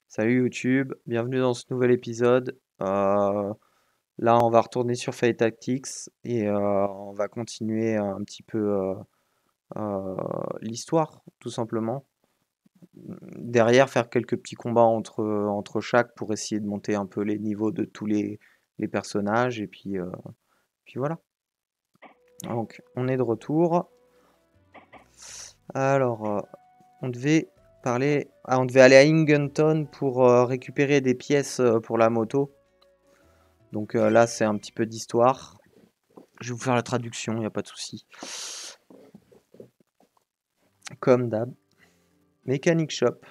Salut YouTube, bienvenue dans ce nouvel épisode. Là, on va retourner sur Fate Tactics et on va continuer un petit peu euh, l'histoire, tout simplement. Derrière, faire quelques petits combats entre chaque pour essayer de monter un peu les niveaux de tous les personnages. Et puis voilà. Donc, on est de retour. Alors, on devait on devait aller à Ingenton pour récupérer des pièces pour la moto. Donc là, c'est un petit peu d'histoire. Je vais vous faire la traduction, il n'y a pas de souci. Comme d'hab. Mechanic Shop.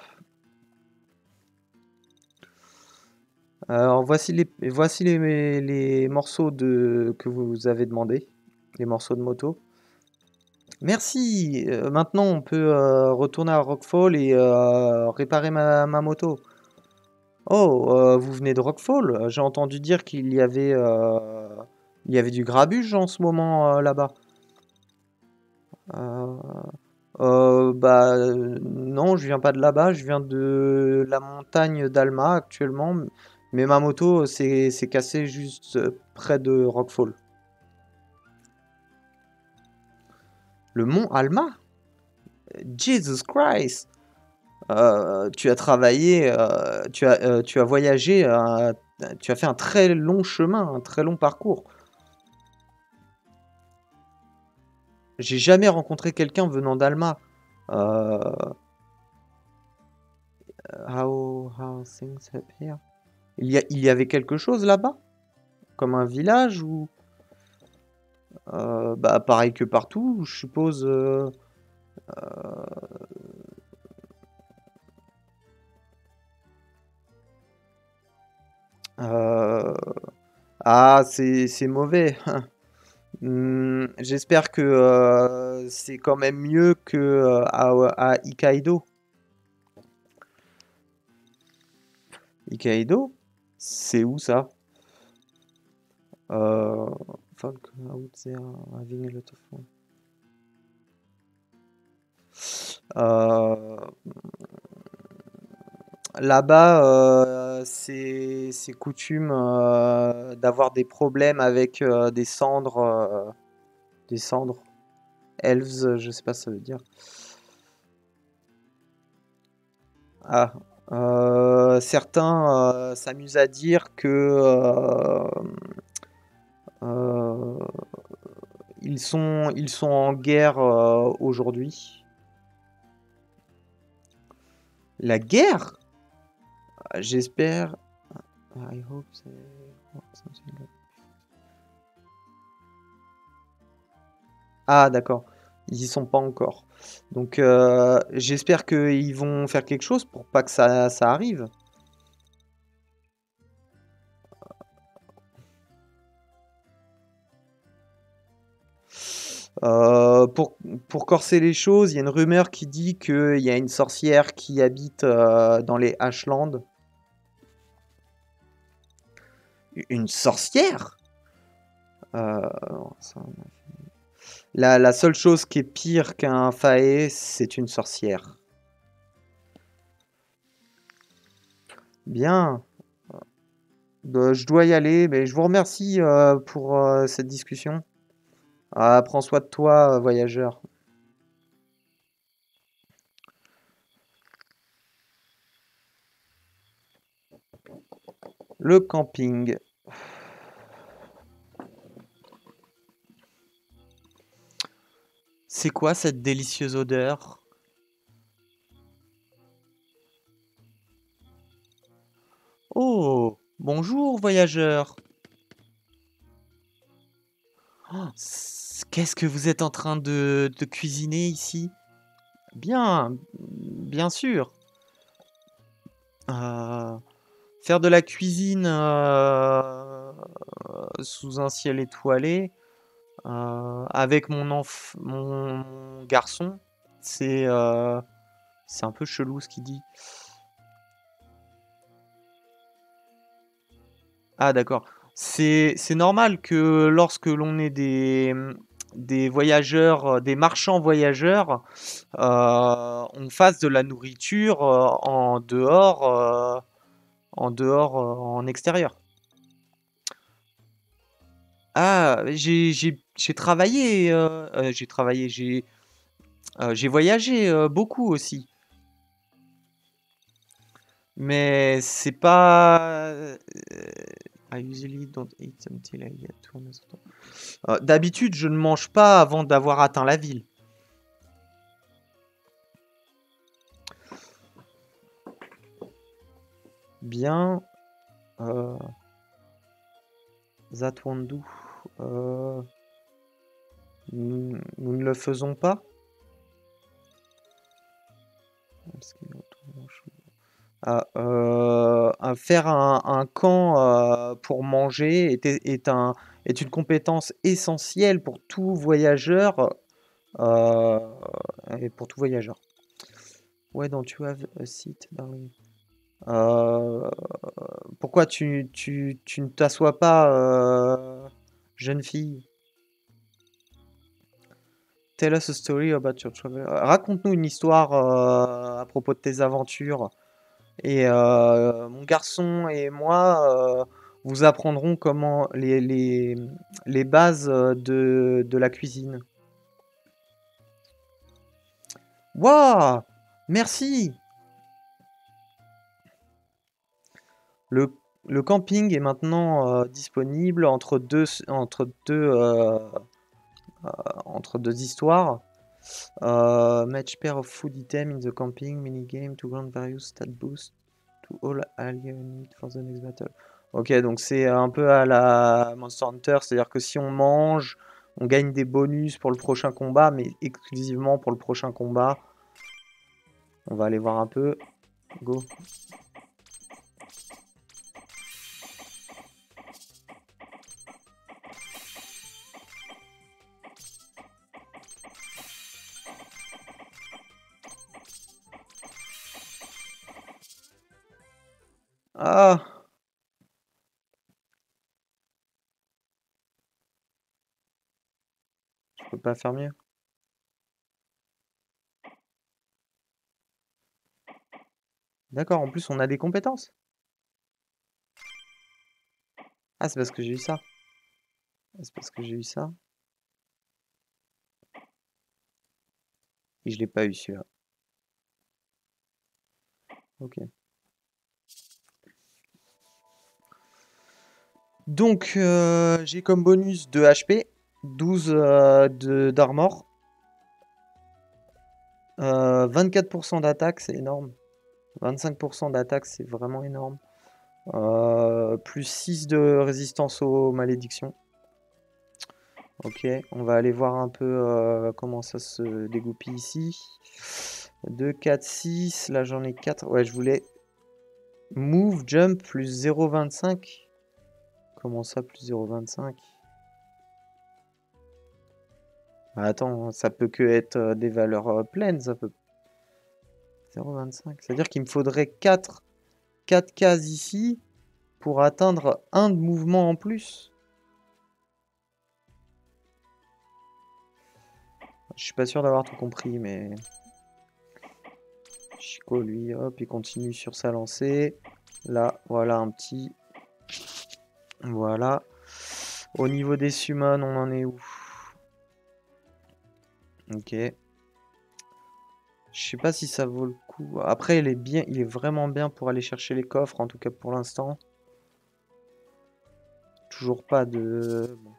Alors voici les morceaux que vous avez demandé. Les morceaux de moto. Merci. Maintenant, on peut retourner à Rockfall et réparer ma moto. Oh, vous venez de Rockfall? J'ai entendu dire il y avait du grabuge en ce moment là-bas. Euh, non, je viens pas de là-bas, je viens de la montagne d'Alma actuellement, mais ma moto s'est cassée juste près de Rockfall. Le mont Alma? Jesus Christ! Tu as travaillé, tu as voyagé, tu as fait un très long chemin, un très long parcours. J'ai jamais rencontré quelqu'un venant d'Alma. Euh, how things up here? Il y avait quelque chose là-bas? Comme un village ou bah pareil que partout, je suppose. Euh, Ah, c'est mauvais. J'espère que c'est quand même mieux que à Ikaido. Ikaido? C'est où ça? Euh, Folk out there having a lot of fun. Euh, Là-bas, c'est coutume d'avoir des problèmes avec des cendres, elves, je sais pas ce que ça veut dire. Ah, certains s'amusent à dire que euh, ils sont en guerre aujourd'hui. La guerre? J'espère. I hope Ah, d'accord. Ils y sont pas encore. Donc, j'espère qu'ils vont faire quelque chose pour pas que ça arrive. Pour corser les choses, il y a une rumeur qui dit qu'il y a une sorcière qui habite dans les Ashlands. Une sorcière? Euh, ça- la seule chose qui est pire qu'un fae, c'est une sorcière. Bien, je dois y aller, mais je vous remercie pour cette discussion. Ah, prends soin de toi, voyageur. Le camping. C'est quoi cette délicieuse odeur? Oh, bonjour, voyageur. Oh, qu'est-ce que vous êtes en train de cuisiner ici? Bien, bien sûr. Euh, Faire de la cuisine sous un ciel étoilé avec mon garçon, c'est euh, c'est un peu chelou ce qu'il dit. Ah d'accord. C'est normal que lorsque l'on est des voyageurs, des marchands voyageurs, on fasse de la nourriture en dehors. en dehors, en extérieur. Ah, j'ai travaillé, j'ai voyagé beaucoup aussi. Mais c'est pas. I usually don't eat until I get to another store. D'habitude, je ne mange pas avant d'avoir atteint la ville. Bien. That won't do. Nous ne le faisons pas. Faire un camp pour manger est une compétence essentielle pour tout voyageur. euh, et pour tout voyageur. Why don't you have a seat, darling? Euh, Pourquoi tu ne t'assois pas, jeune fille? Tell us a story about your travel. Raconte-nous une histoire à propos de tes aventures. Et mon garçon et moi vous apprendrons comment les bases de la cuisine. Waouh! Merci! Le, le camping est maintenant disponible entre deux histoires. Match pair of food item in the camping, minigame to grant various stat boost to all allies need for the next battle. Ok, donc c'est un peu à la Monster Hunter, c'est-à-dire que si on mange, on gagne des bonus pour le prochain combat, mais exclusivement pour le prochain combat. On va aller voir un peu. Go. Ah! Je peux pas faire mieux. D'accord, en plus on a des compétences. Ah, c'est parce que j'ai eu ça. C'est parce que j'ai eu ça. Et je l'ai pas eu celui-là. Ok. Donc j'ai comme bonus de HP, 12 d'armor, 24% d'attaque, c'est énorme. 25% d'attaque, c'est vraiment énorme. Plus 6 de résistance aux malédictions. Ok, on va aller voir un peu comment ça se dégoupille ici. 2, 4, 6. Là, j'en ai 4. Ouais, je voulais move, jump, plus 0,25. Comment ça, plus 0,25? Bah, attends, ça peut que être des valeurs pleines, ça peut. 0,25. C'est-à-dire qu'il me faudrait 4 cases ici pour atteindre un de mouvement en plus. Je suis pas sûr d'avoir tout compris, mais... Chico, lui, hop, il continue sur sa lancée. Là, voilà un petit... Voilà. Au niveau des summons, on en est où? Ok. Je sais pas si ça vaut le coup. Après, il est vraiment bien pour aller chercher les coffres, en tout cas pour l'instant. Toujours pas de... Bon.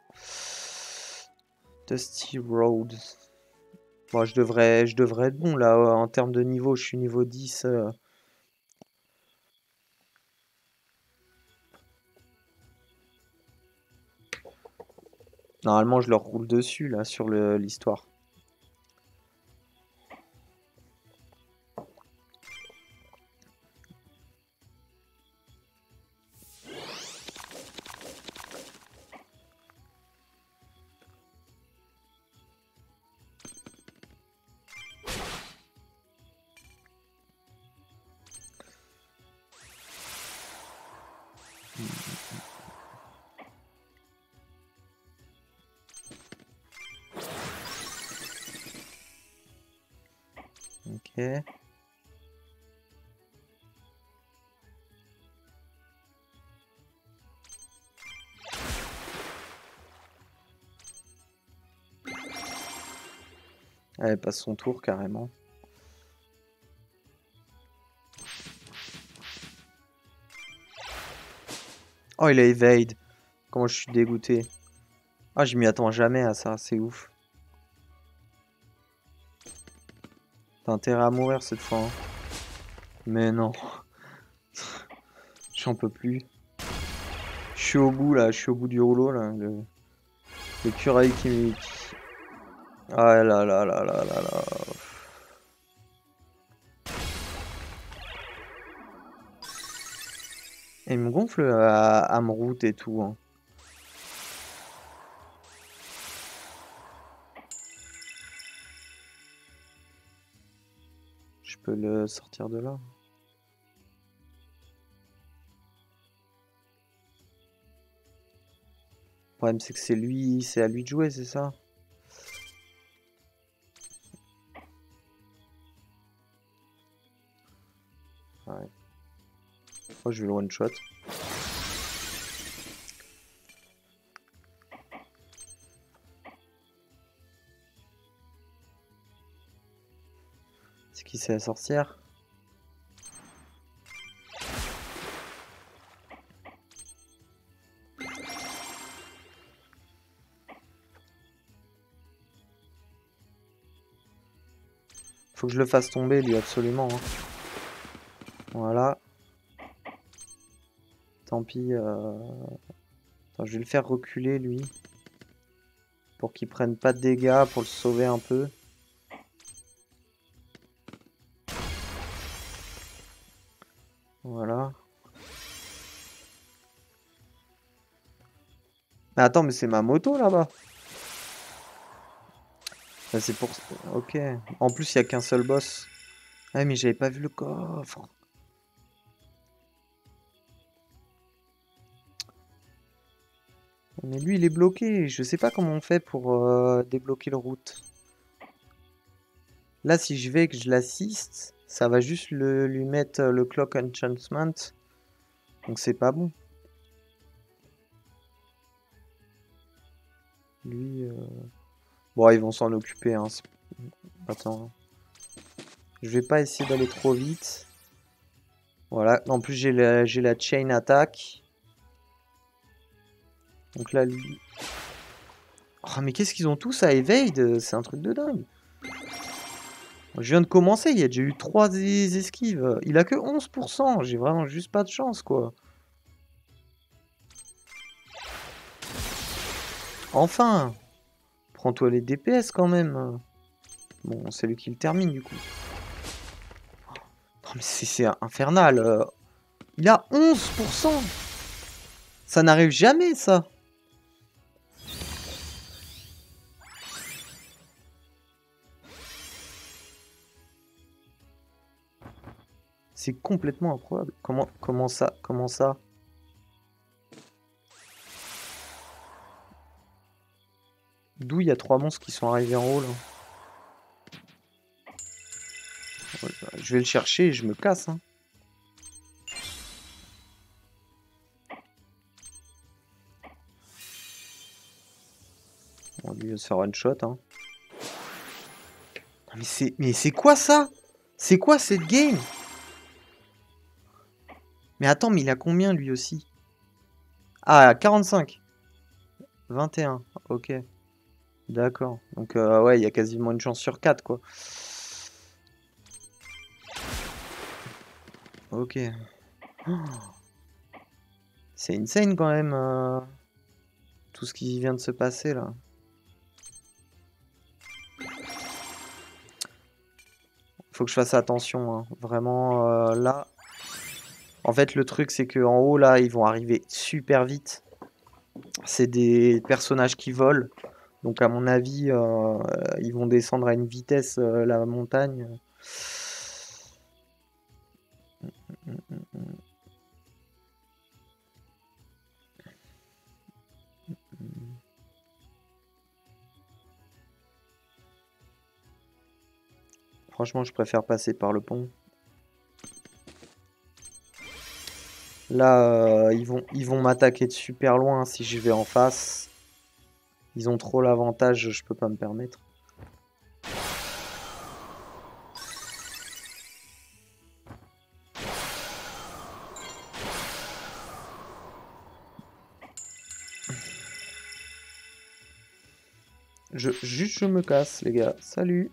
Dusty Road. Bon, je devrais être bon là en termes de niveau. Je suis niveau 10. Normalement, je leur roule dessus là sur l'histoire. Ok. Elle passe son tour carrément. Oh, il a evade. Comment je suis dégoûté. Ah, je m'y attends jamais à ça, c'est ouf. T'as intérêt à mourir cette fois. Hein. Mais non. J'en peux plus. Je suis au bout là, je suis au bout du rouleau là. L'écureuil qui... Ah là là là là là là. Et il me gonfle à me route et tout. Hein. Je peux le sortir de là. Le problème c'est que c'est lui, c'est à lui de jouer, c'est ça? Ouais. Oh, je vais le one shot. C'est qui, c'est la sorcière? Faut que je le fasse tomber lui absolument. Hein. Voilà. Tant pis. Attends, je vais le faire reculer lui. Pour qu'il prenne pas de dégâts, pour le sauver un peu. Voilà. Mais attends, mais c'est ma moto là-bas. C'est pour... Ok. En plus, il n'y a qu'un seul boss. Ah, mais j'avais pas vu le coffre. Mais lui, il est bloqué. Je sais pas comment on fait pour débloquer le route. Là, si je vais et que je l'assiste, ça va juste lui mettre le Clock Enchantment. Donc c'est pas bon. Lui... Bon, ils vont s'en occuper. Hein. Attends. Je vais pas essayer d'aller trop vite. Voilà. En plus, j'ai la chain attack. Donc là, lui... Oh, mais qu'est-ce qu'ils ont tous à evade? C'est un truc de dingue. Je viens de commencer, il y a déjà eu 3 esquives. Il a que 11%. J'ai vraiment juste pas de chance, quoi. Enfin! Prends-toi les DPS quand même. Bon, c'est lui qui le termine, du coup. Non, mais c'est infernal. Il a 11%. Ça n'arrive jamais, ça. C'est complètement improbable. Comment ça? Comment ça? D'où il y a 3 monstres qui sont arrivés en haut, là. Ouais, bah, je vais le chercher et je me casse. Hein. On va lui se faire one shot. Hein. Non, mais c'est quoi ça? C'est quoi cette game? Mais attends, mais il a combien lui aussi? Ah, 45. 21. Ok. D'accord. Donc ouais, il y a quasiment une chance sur 4 quoi. Ok. Oh. C'est insane quand même. Tout ce qui vient de se passer là. Faut que je fasse attention. Hein. Vraiment là. En fait, le truc c'est que en haut là, ils vont arriver super vite. C'est des personnages qui volent. Donc à mon avis, ils vont descendre à une vitesse la montagne. Franchement, je préfère passer par le pont. Là, ils vont m'attaquer de super loin si je vais en face. Ils ont trop l'avantage, je peux pas me permettre. Juste je me casse, les gars. Salut.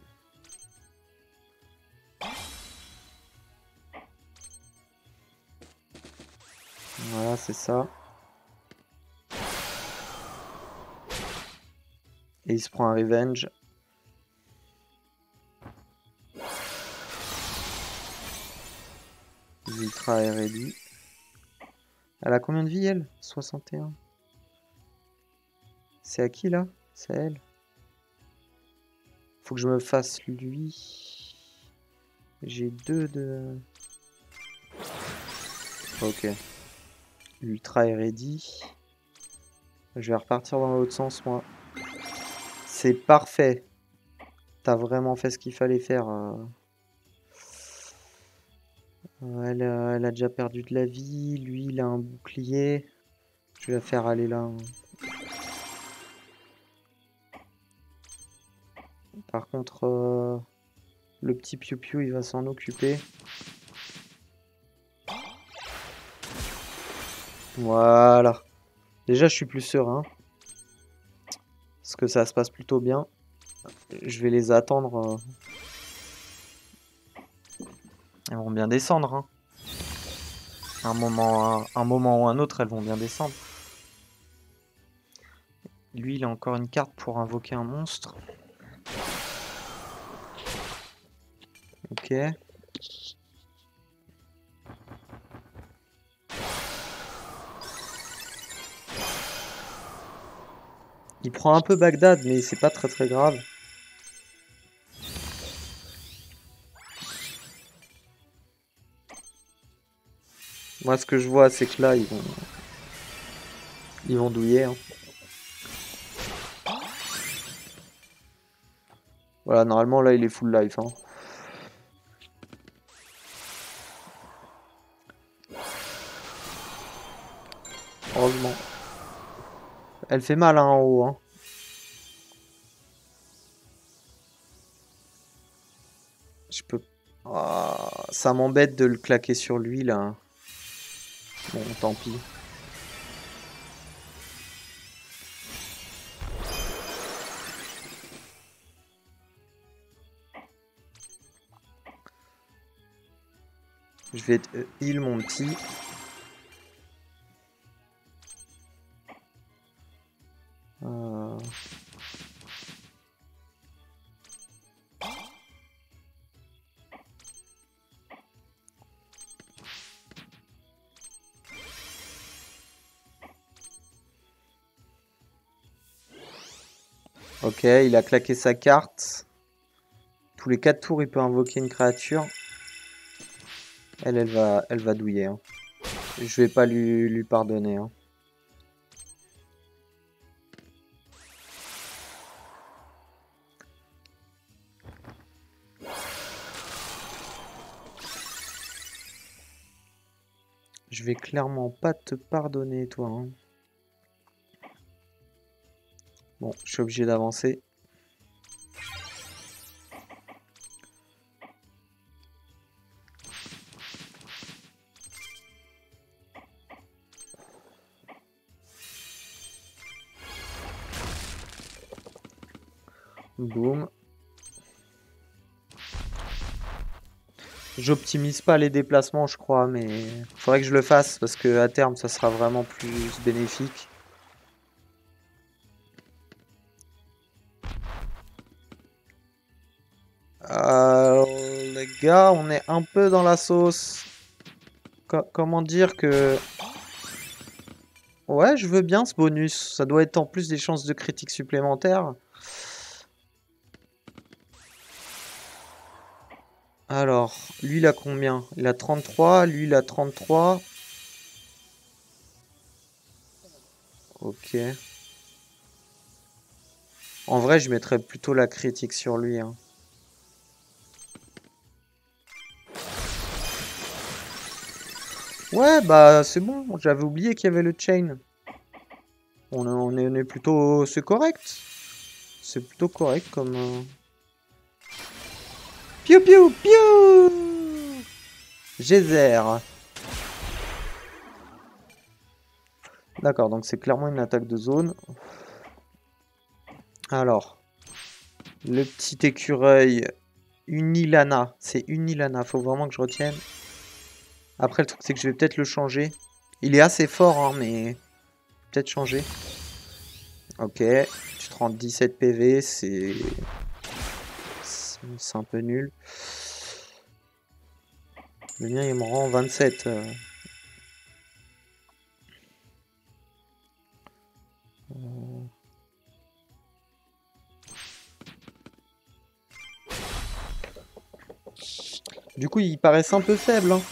Voilà, c'est ça. Et il se prend un revenge. Ultra est ready. Elle a combien de vie, elle? 61. C'est à qui, là? C'est à elle. Faut que je me fasse lui. J'ai 2 de... Ok. Ultra est ready. Je vais repartir dans l'autre sens, moi. C'est parfait. T'as vraiment fait ce qu'il fallait faire. Elle a déjà perdu de la vie. Lui, il a un bouclier. Je vais la faire aller là. Par contre, le petit Piu Piu, il va s'en occuper. Voilà. Déjà, je suis plus serein. Parce que ça se passe plutôt bien. Je vais les attendre. Elles vont bien descendre. Hein. Un moment ou un autre, elles vont bien descendre. Lui, il a encore une carte pour invoquer un monstre. Ok. Il prend un peu Bagdad, mais c'est pas très très grave. Moi, ce que je vois, c'est que là, ils vont douiller. Hein. Voilà, normalement, là, il est full life. Hein. Heureusement. Elle fait mal hein, en haut. Hein. Je peux... Ah, ça m'embête de le claquer sur lui, là. Bon, tant pis. Je vais heal mon petit. Ok, il a claqué sa carte. Tous les 4 tours, il peut invoquer une créature. Elle va douiller. Hein. Je vais pas lui pardonner. Hein. Je vais clairement pas te pardonner, toi. Hein. Bon, je suis obligé d'avancer. Boum. J'optimise pas les déplacements, je crois, mais faudrait que je le fasse parce que à terme, ça sera vraiment plus bénéfique. Les gars, on est un peu dans la sauce. Comment dire que... Ouais, je veux bien ce bonus. Ça doit être en plus des chances de critique supplémentaires. Alors, lui, il a combien? Il a 33, lui, il a 33. Ok. En vrai, je mettrais plutôt la critique sur lui. Hein. Ouais, bah c'est bon. J'avais oublié qu'il y avait le chain. On est plutôt... C'est correct. C'est plutôt correct comme... Piou piou piou Geyser. D'accord, donc c'est clairement une attaque de zone. Alors, Le petit écureuil. Unilana. C'est Unilana. Faut vraiment que je retienne. Après, le truc, c'est que je vais peut-être le changer. Il est assez fort, hein, mais... Peut-être changer. Ok. Tu te rends 17 PV. C'est un peu nul. Le mien, il me rend 27. Du coup, ils paraissent un peu faibles, hein.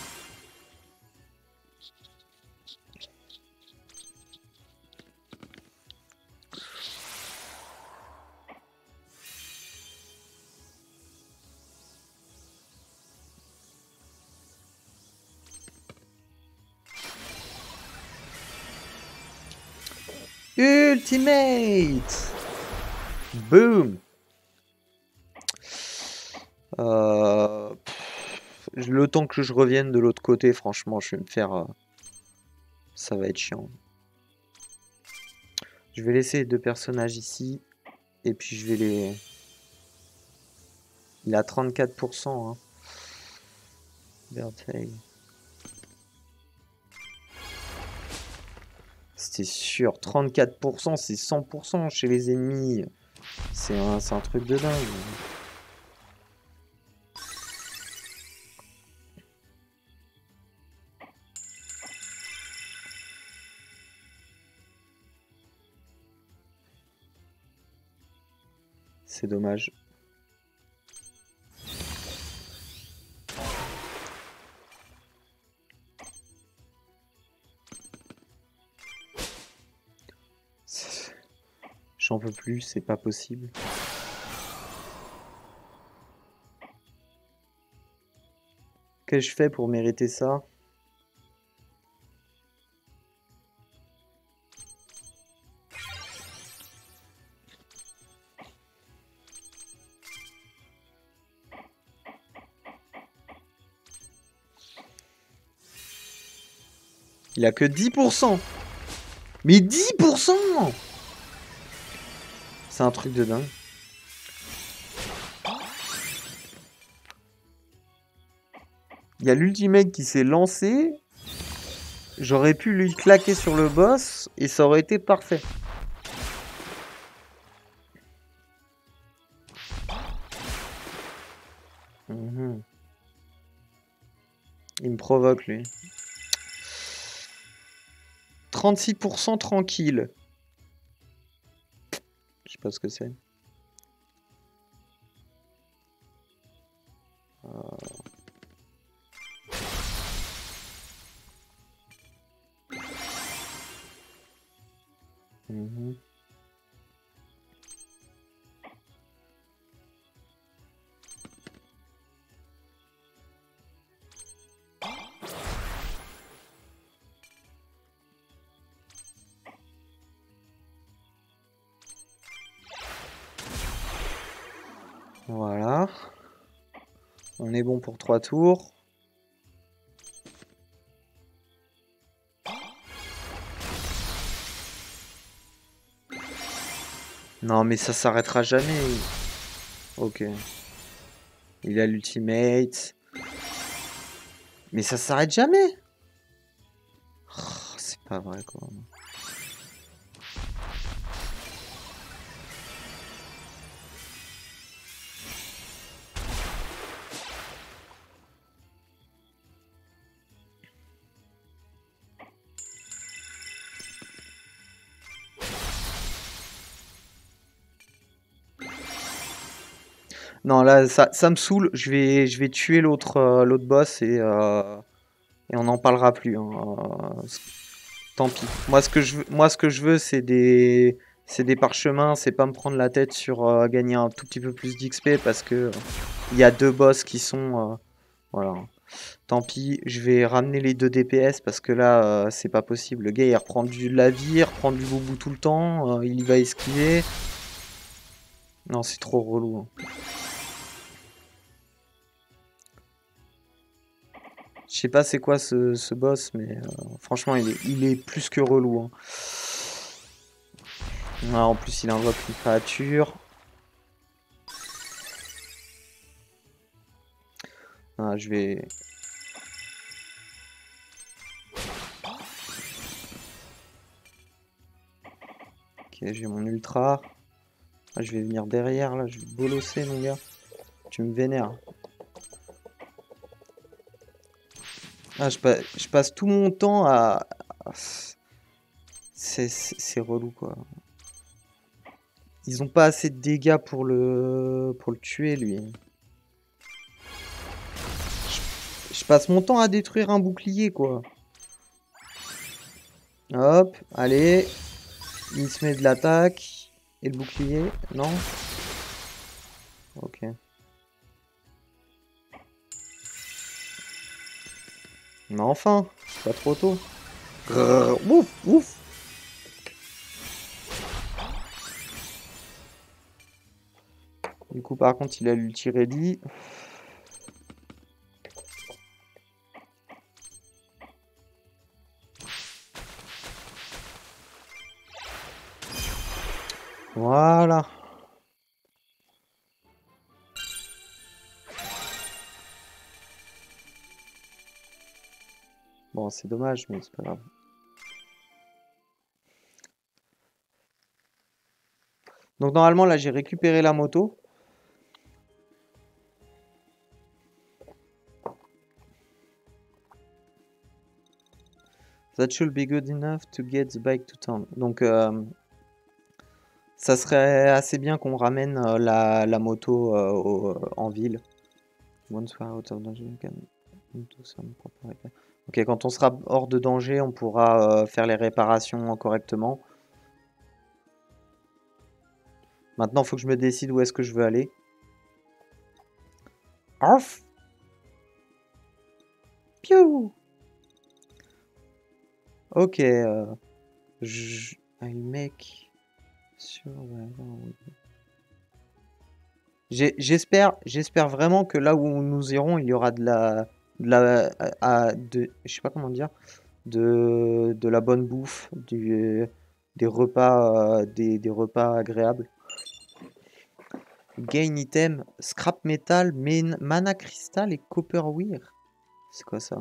Ultimate! Boom! Le temps que je revienne de l'autre côté, franchement, je vais me faire... ça va être chiant. Je vais laisser les deux personnages ici. Et puis je vais les... Il a 34%. Hein. Bertheil. C'était sûr. 34%, c'est 100% chez les ennemis. C'est un truc de dingue. C'est dommage. J'en peux plus, c'est pas possible. Qu'est-ce que je fais pour mériter ça? Il a que 10%. Mais 10%! C'est un truc de dingue. Il y a l'ultimate qui s'est lancé. J'aurais pu lui claquer sur le boss et ça aurait été parfait. Il me provoque lui. 36% tranquille. Je sais pas ce que c'est. Voilà. On est bon pour 3 tours. Non, mais ça s'arrêtera jamais. Ok. Il a l'ultimate. Mais ça s'arrête jamais. Oh, c'est pas vrai, quoi. Non, là, ça me saoule. Je vais tuer l'autre boss et on n'en parlera plus. Hein. Tant pis. Moi, ce que je veux, c'est des parchemins. C'est pas me prendre la tête sur gagner un tout petit peu plus d'XP parce que il y a deux boss qui sont. Voilà. Tant pis. Je vais ramener les deux DPS parce que là, c'est pas possible. Le gars, il reprend de la vie, il reprend du boubou tout le temps. Il y va esquiver. Non, c'est trop relou. Hein. Je sais pas c'est quoi ce boss, mais franchement, il est plus que relou. Hein. Ah, en plus, il invoque une créature. Ah, je vais... Ok, j'ai mon ultra. Ah, je vais venir derrière, là. Je vais bolosser, mon gars. Tu me vénères. Ah, je passe tout mon temps à... C'est relou, quoi. Ils ont pas assez de dégâts pour le tuer, lui. Je passe mon temps à détruire un bouclier, quoi. Hop, allez. Il se met de l'attaque. Et le bouclier, non? Ok. Mais enfin, c'est pas trop tôt. Grrr, ouf, ouf. Du coup, par contre, il a l'ulti ready. Voilà. Bon, c'est dommage, mais c'est pas grave. Donc normalement, là, j'ai récupéré la moto. That should be good enough to get the bike to town. Donc, ça serait assez bien qu'on ramène la moto en ville. Once we are out of danger, we can do some proper repair. Ok, quand on sera hors de danger, on pourra faire les réparations correctement. Maintenant, il faut que je me décide où est-ce que je veux aller. Arf! Piou! Ok, I'll make sure j'espère vraiment que là où nous irons, il y aura je sais pas comment dire, de la bonne bouffe, des repas, des repas agréables. Gain item, scrap metal, mana crystal et copper wire. C'est quoi ça?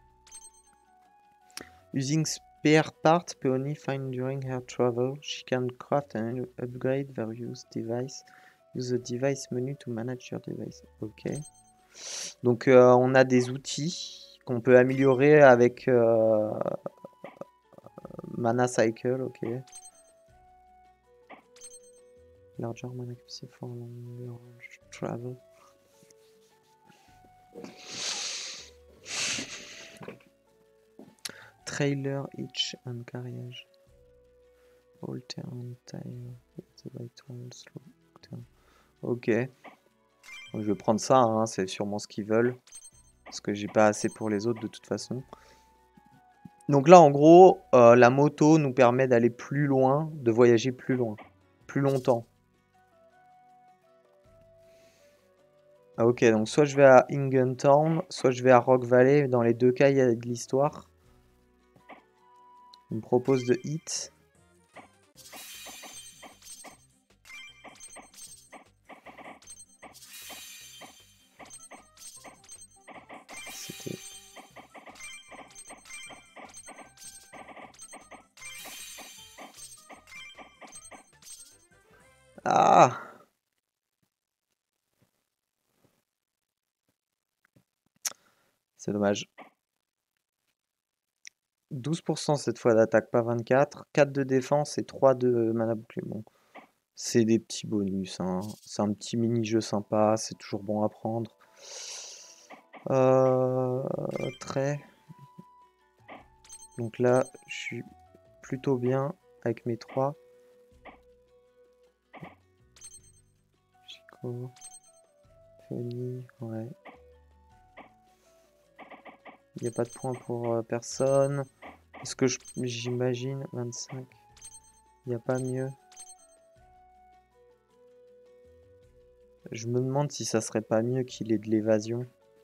Using spare parts Peony find during her travel, she can craft and upgrade various devices. Use the device menu to manage your device. Ok. Donc on a des outils qu'on peut améliorer avec Mana Cycle, ok. Larger mana capacity for longer travel. Trailer, hitch and carriage. Alter and tire. The right one, slow down. Ok. Je vais prendre ça, hein, c'est sûrement ce qu'ils veulent. Parce que j'ai pas assez pour les autres de toute façon. Donc là, en gros, la moto nous permet d'aller plus loin, de voyager plus loin, plus longtemps. Ah, ok, donc soit je vais à Ingentown, soit je vais à Rock Valley. Dans les deux cas, il y a de l'histoire. Il me propose de hit. C'était... Ah! C'est dommage. 12% cette fois d'attaque, pas 24. 4 de défense et 3 de mana bouclé. Bon, c'est des petits bonus, hein. C'est un petit mini-jeu sympa, c'est toujours bon à prendre. Trait. Donc là, je suis plutôt bien avec mes 3. Chico. Fanny, ouais. Il n'y a pas de point pour personne. Est-ce que j'imagine 25? Il n'y a pas mieux. Je me demande si ça serait pas mieux qu'il ait de l'évasion.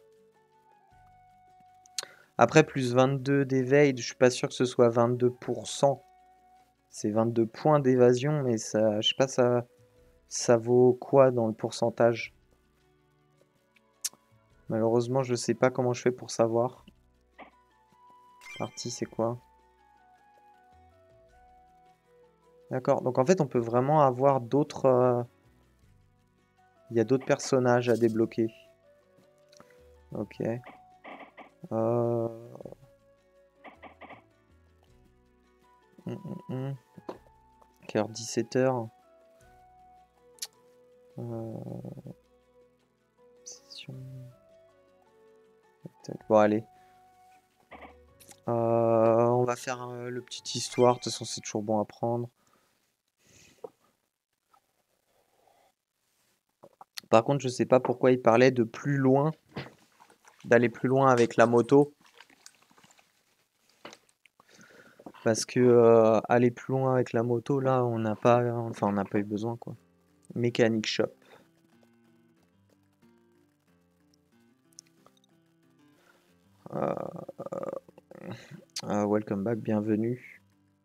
Après, plus 22 d'éveil, je suis pas sûr que ce soit 22%. C'est 22 points d'évasion, mais ça, je sais pas, ça vaut quoi dans le pourcentage? Malheureusement, je sais pas comment je fais pour savoir. Partie, c'est quoi? D'accord. Donc en fait, on peut vraiment avoir d'autres. Il y a d'autres personnages à débloquer. Ok. Euh... Quelle heure 17h. Session. Bon, allez. On va faire le petit histoire. De toute façon, c'est toujours bon à prendre. Par contre, je sais pas pourquoi il parlait de plus loin. D'aller plus loin avec la moto. Parce que aller plus loin avec la moto, là, on n'a pas eu besoin, quoi. Mechanic Shop. Welcome back, bienvenue.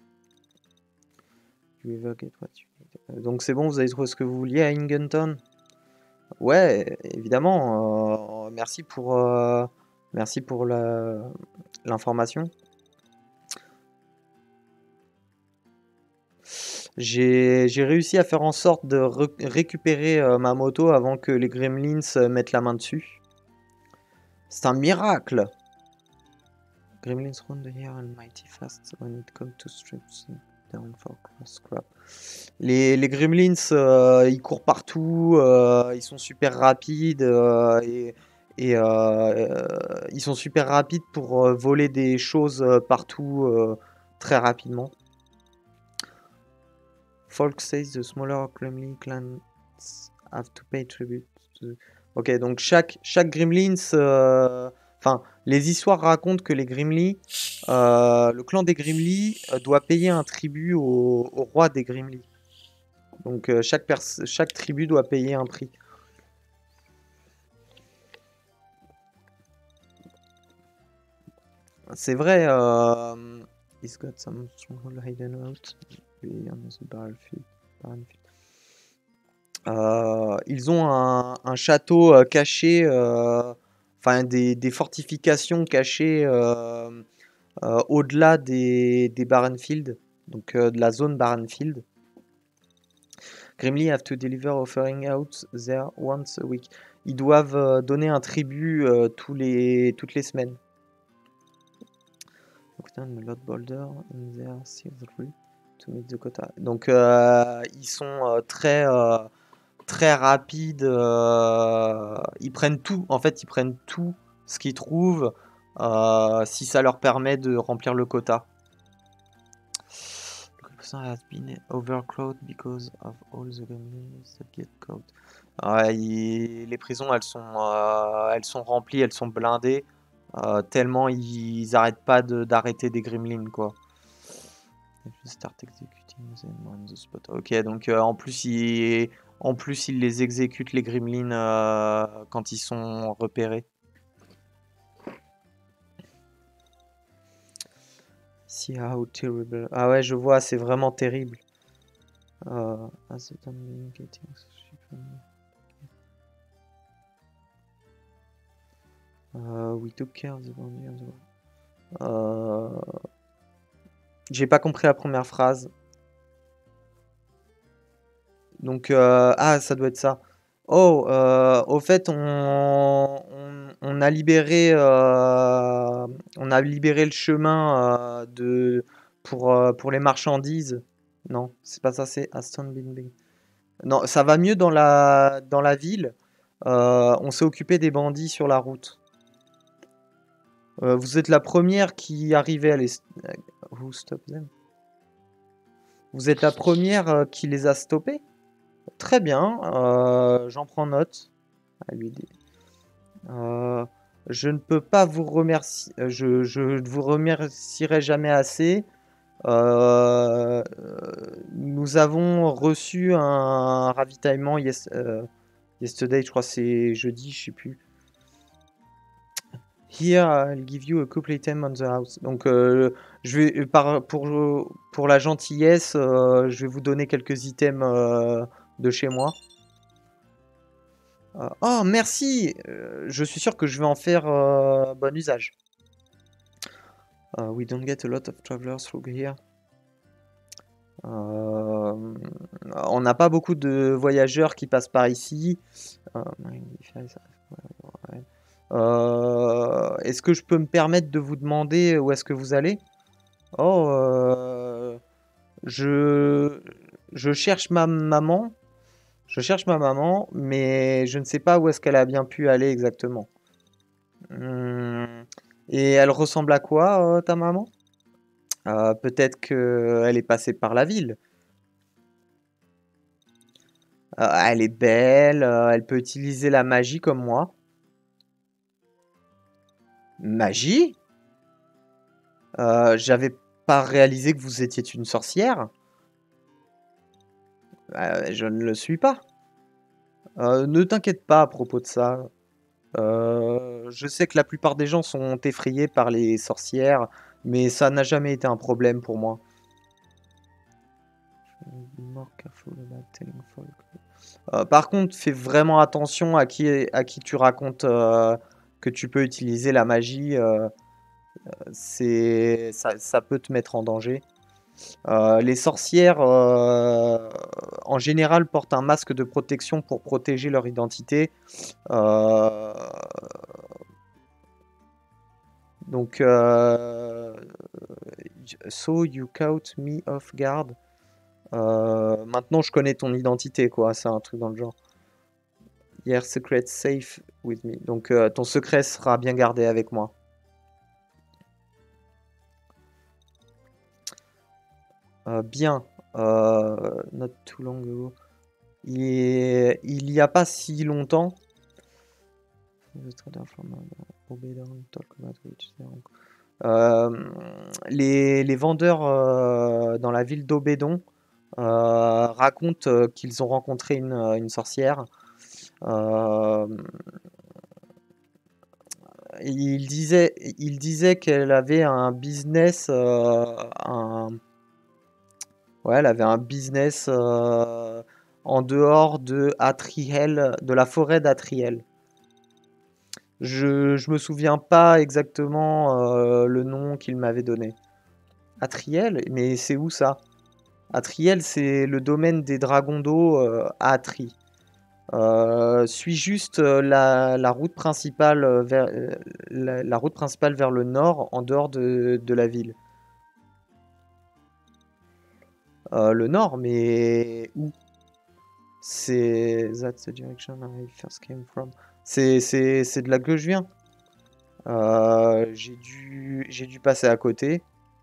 Donc c'est bon, vous avez trouvé ce que vous vouliez à Ingenton? Ouais, évidemment. Merci pour l'information. J'ai réussi à faire en sorte de récupérer ma moto avant que les Gremlins mettent la main dessus. C'est un miracle. Gremlins run the air and mighty fast when it comes to strips down for scrap. Les Gremlins, ils courent partout, ils sont super rapides et ils sont super rapides pour voler des choses partout très rapidement. Folk says the smaller Gremlin clans have to pay tribute to... Ok, donc chaque Gremlins... Enfin, les histoires racontent que les Grimly, le clan des Grimly doit payer un tribut au roi des Grimly. Donc chaque tribu doit payer un prix. C'est vrai, he's got some stronghold hidden out on the battlefield. Ils ont un château caché, enfin des fortifications cachées au-delà des Barenfield, donc de la zone Barenfield. Grimly have to deliver offering out there once a week. Ils doivent donner un tribut toutes les semaines. Donc ils sont très rapides. Ils prennent tout. En fait, ils prennent tout ce qu'ils trouvent si ça leur permet de remplir le quota. Has been overcrowded because of all the gremlins that get caught. Ouais, les prisons, elles sont remplies, elles sont blindées, tellement ils arrêtent pas d'arrêter des gremlins, quoi. Start executing them on the spot. Ok, donc en plus ils les exécutent les gremlins quand ils sont repérés. See how terrible. Ah ouais, je vois, c'est vraiment terrible. We took care of the bounty of the... J'ai pas compris la première phrase. Donc, ça doit être ça. Oh, au fait, on a libéré le chemin pour les marchandises. Non, c'est pas ça, c'est Aston Bing. Non, ça va mieux dans la ville. On s'est occupé des bandits sur la route. Vous êtes la première qui arrivait à les... Who stop them? Vous êtes la première qui les a stoppés? Très bien, j'en prends note. Je ne peux pas vous remercier. Je ne vous remercierai jamais assez. Nous avons reçu un ravitaillement yesterday, je crois que c'est jeudi, je sais plus. Here, I'll give you a couple item on the house. Donc, je vais pour la gentillesse, je vais vous donner quelques items de chez moi. Oh, merci! Je suis sûr que je vais en faire bon usage. We don't get a lot of travelers through here. On n'a pas beaucoup de voyageurs qui passent par ici. Est-ce que je peux me permettre de vous demander où est-ce que vous allez? Oh, je, je cherche ma maman. Je cherche ma maman, mais je ne sais pas où est-ce qu'elle a bien pu aller exactement. Hmm. Et elle ressemble à quoi, ta maman? Peut-être qu'elle est passée par la ville. Elle est belle, elle peut utiliser la magie comme moi. Magie? J'avais pas réalisé que vous étiez une sorcière. Je ne le suis pas. Ne t'inquiète pas à propos de ça. Je sais que la plupart des gens sont effrayés par les sorcières, mais ça n'a jamais été un problème pour moi. Par contre, fais vraiment attention à qui tu racontes que tu peux utiliser la magie. Ça peut te mettre en danger. Les sorcières, en général, portent un masque de protection pour protéger leur identité. Euh, donc, so you caught me off guard. Maintenant, je connais ton identité, quoi. C'est un truc dans le genre. Your secret safe with me. Donc, ton secret sera bien gardé avec moi. Bien. Not too long ago. Il y a pas si longtemps. Les vendeurs dans la ville d'Obédon racontent qu'ils ont rencontré une sorcière. Euh, il disait qu'elle avait un business, ouais, elle avait un business en dehors de Atriel, de la forêt d'Atriel. Je me souviens pas exactement le nom qu'il m'avait donné. Atriel? Mais c'est où ça? Atriel, c'est le domaine des dragons d'eau à Atri. Suis juste la route principale la route principale vers le nord, en dehors de la ville. Le nord, mais où? That's the direction I first came from. C'est de là que je viens. J'ai dû passer à côté.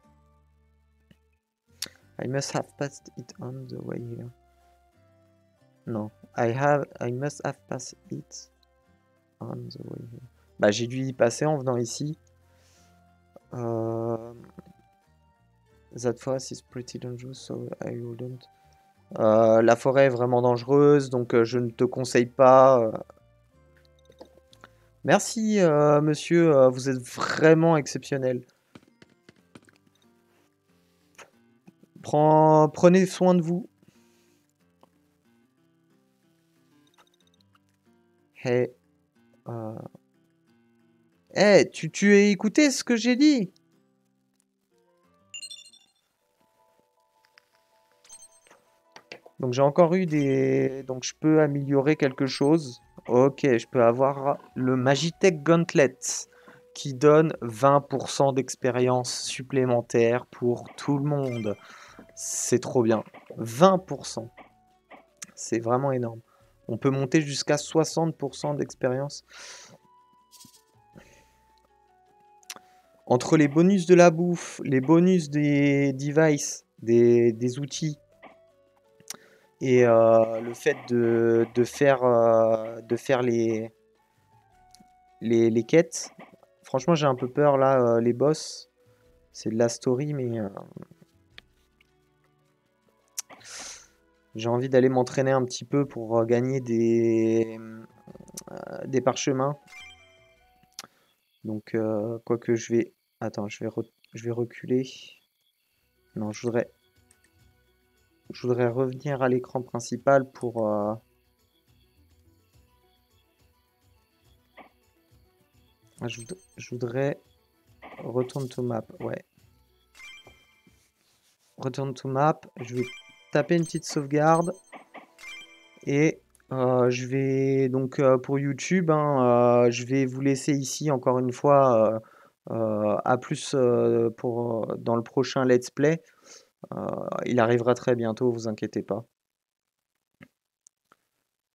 I must have passed it on the way here. Non. I must have passed it on the way here. Bah, j'ai dû y passer en venant ici. That forest is pretty dangerous, so I wouldn't. La forêt est vraiment dangereuse, donc je ne te conseille pas. Merci, monsieur, vous êtes vraiment exceptionnel. Prenez soin de vous. Hey, euh, hey, tu as écouté ce que j'ai dit? Donc j'ai encore eu des... Donc je peux améliorer quelque chose. Ok, je peux avoir le Magitech Gauntlet qui donne 20% d'expérience supplémentaire pour tout le monde. C'est trop bien. 20%. C'est vraiment énorme. On peut monter jusqu'à 60% d'expérience. Entre les bonus de la bouffe, les bonus des devices, des outils, et le fait de faire les quêtes, franchement j'ai un peu peur là, les boss, c'est de la story, mais j'ai envie d'aller m'entraîner un petit peu pour gagner des parchemins. Donc quoique je vais... Attends, je vais reculer. Non, je voudrais revenir à l'écran principal pour... Je voudrais return to map. Ouais. Return to map. Je vais taper une petite sauvegarde. Et je vais donc pour YouTube, hein, je vais vous laisser ici encore une fois. À plus dans le prochain let's play. Il arrivera très bientôt, vous inquiétez pas.